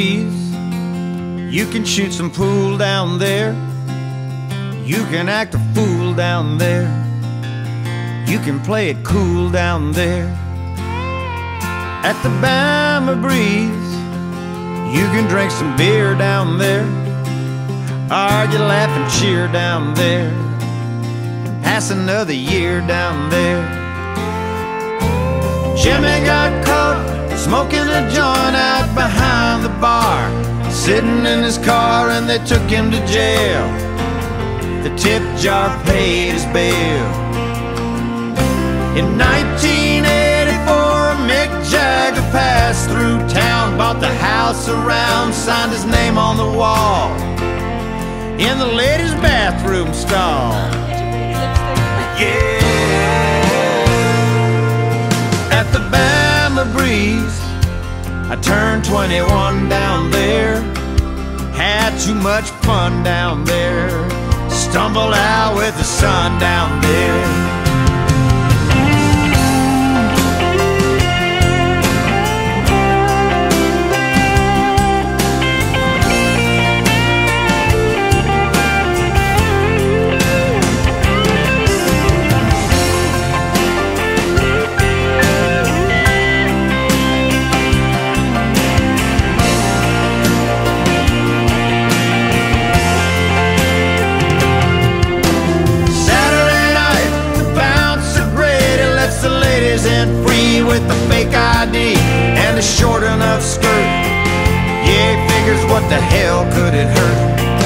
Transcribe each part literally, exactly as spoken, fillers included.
breeze. You can shoot some pool down there. You can act a fool down there. You can play it cool down there. At the Bama breeze, you can drink some beer down there. Argue, laugh, and cheer down there. Pass another year down there. Jimmy got caught smoking a joint out behind the bar, sitting in his car, and they took him to jail. The tip jar paid his bail. In nineteen eighty-four, Mick Jagger passed through town, bought the house around, signed his name on the wall in the ladies' bathroom stall. Yeah. At the Bama breeze, I turned twenty-one down there. Had too much fun down there. Stumbled out with the sun down there. And free with a fake I D and a short enough skirt. Yeah, he figures what the hell could it hurt?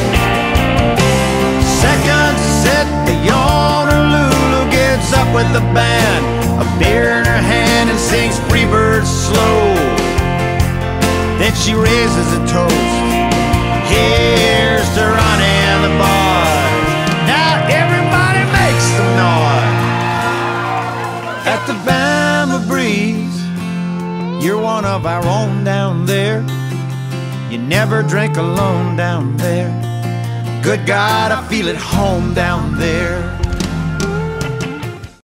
Second set, the yawner Lulu gets up with the band, a beer in her hand, and sings Freebird slow. Then she raises a toast. Here's to Ronnie and the boys. Now everybody makes some noise. At the Bama breeze, you're one of our own down there. You never drink alone down there. Good God, I feel at home down there.